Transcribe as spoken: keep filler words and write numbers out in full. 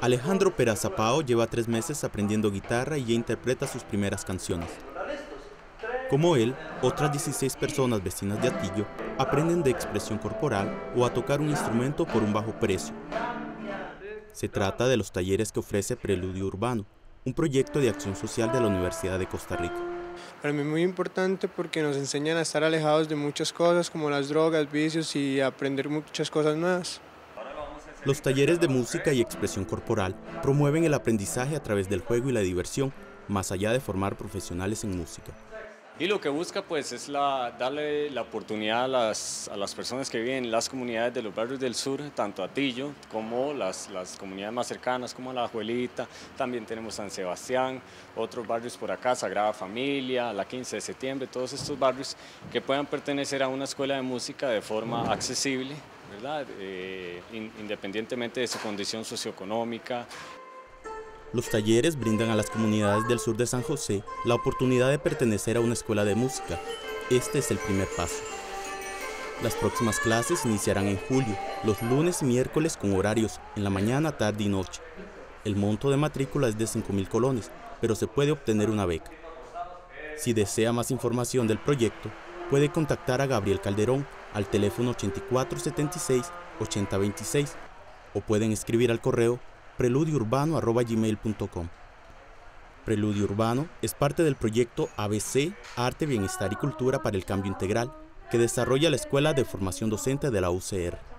Alejandro Perazappao lleva tres meses aprendiendo guitarra y ya interpreta sus primeras canciones. Como él, otras dieciséis personas vecinas de Atillo aprenden de expresión corporal o a tocar un instrumento por un bajo precio. Se trata de los talleres que ofrece Preludio Urbano, un proyecto de acción social de la Universidad de Costa Rica. Para mí es muy importante porque nos enseñan a estar alejados de muchas cosas como las drogas, vicios y aprender muchas cosas nuevas. Los talleres de música y expresión corporal promueven el aprendizaje a través del juego y la diversión, más allá de formar profesionales en música. Y lo que busca pues es la, darle la oportunidad a las, a las personas que viven en las comunidades de los barrios del sur, tanto Atillo como las, las comunidades más cercanas como La Juelita, también tenemos San Sebastián, otros barrios por acá, Sagrada Familia, la quince de septiembre, todos estos barrios que puedan pertenecer a una escuela de música de forma accesible, ¿verdad? Eh, independientemente de su condición socioeconómica. Los talleres brindan a las comunidades del sur de San José la oportunidad de pertenecer a una escuela de música. Este es el primer paso. Las próximas clases iniciarán en julio, los lunes y miércoles con horarios en la mañana, tarde y noche. El monto de matrícula es de cinco mil colones, pero se puede obtener una beca. Si desea más información del proyecto, puede contactar a Gabriel Calderón al teléfono ochenta y cuatro setenta y seis ochenta veintiséis o pueden escribir al correo preludio urbano arroba gmail punto com. Preludio Urbano es parte del proyecto A B C, Arte, Bienestar y Cultura para el Cambio Integral, que desarrolla la Escuela de Formación Docente de la U C R.